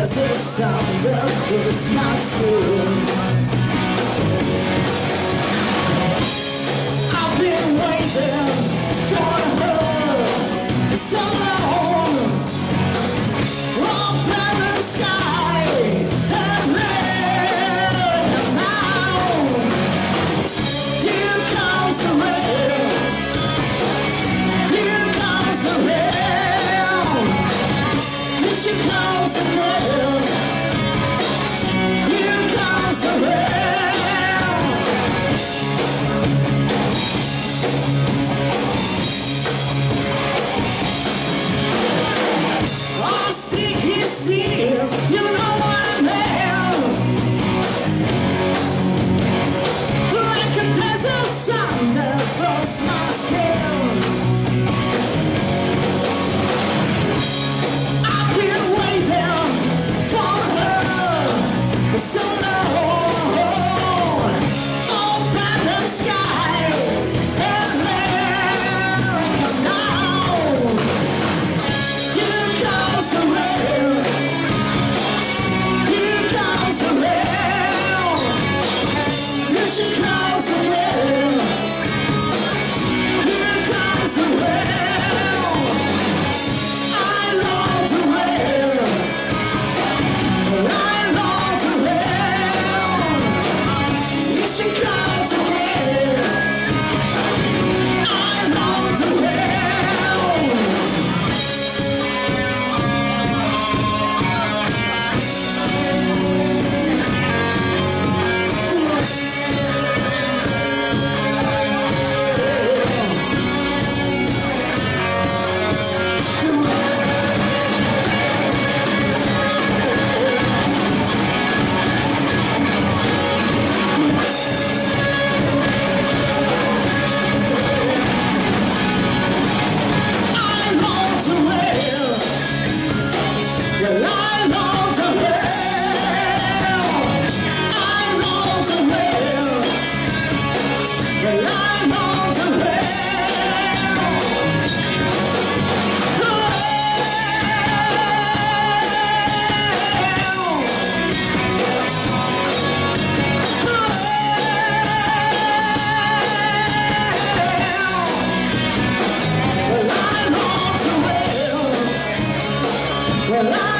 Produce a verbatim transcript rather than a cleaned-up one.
presence of the Christmas moon. I've been waiting for her so long. Open the sky and let her down. Here comes the rain. Here comes the rain. Here she comes again. Here comes the rain. Oh, sticky seeds, you know what I mean. Like a pleasant sun that floats my skin. I've been waiting for her so long. Open the sky and let her down. Here comes the rain. Here comes the rain. Here she comes again. Here comes the rain. I love the rain. I love the rain. Here she comes again. I love the rain. I love the rain. Well, I love the rain. I love the rain. Well, I love the rain. Well, I love the rain. Well, I